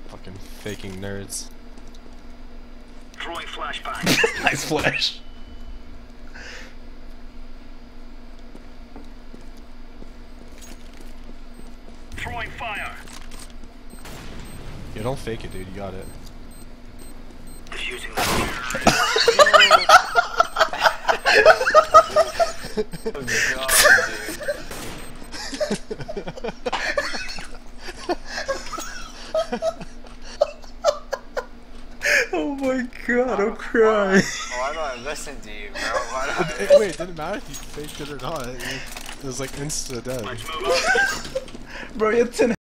Fucking faking nerds. Throwing flashbang. Nice flash. Throwing fire. Yeah, don't fake it, dude. You got it. Diffusing the fire. Oh god, Oh my god, I'm crying. Why do I listen to you, bro? Why do I Wait, it didn't matter if you faked it or not. It was like insta dead. Let's move on. Bro, you had 10